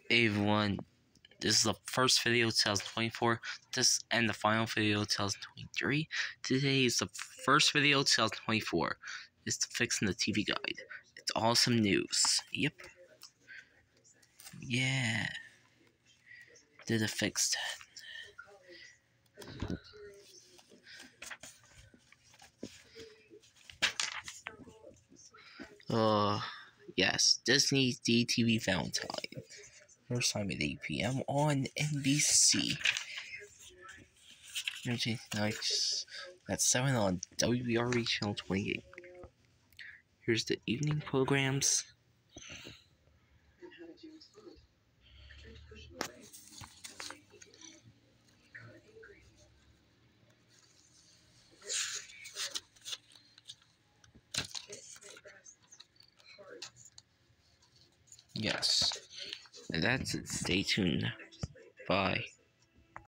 Hey everyone, this is the first video 2024, and the final video 2023. Today is the first video 2024. It's fixing the TV guide. It's awesome news. Yep. Yeah. Did it fix that? Yes. Disney's DTV Valentine. First time at 8 p.m. on NBC. Nights at 7 on WBRE Channel 28. Here's the evening programs. Yes. And that's it. Stay tuned. Bye.